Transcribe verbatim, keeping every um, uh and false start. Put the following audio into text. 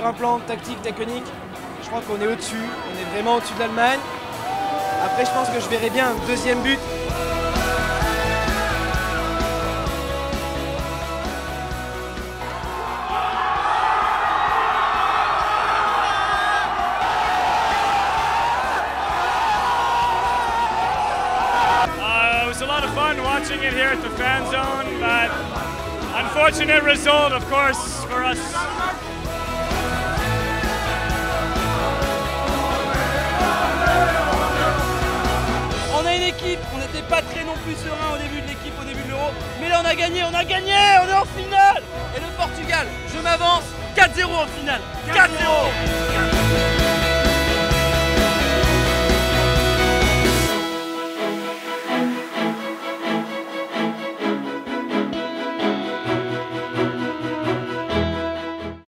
un plan tactique, technique, je crois qu'on est au-dessus, on est vraiment au-dessus de l'Allemagne. Après, je pense que je verrai bien un deuxième but. It was a lot of fun watching it here at the fan zone, but unfortunate result, of course, for us. On a une équipe, on n'était pas très non plus serein au début de l'équipe, au début de l'Euro, mais là on a gagné, on a gagné, on est en finale. Et le Portugal, je m'avance, quatre zéro en finale, quatre zéro.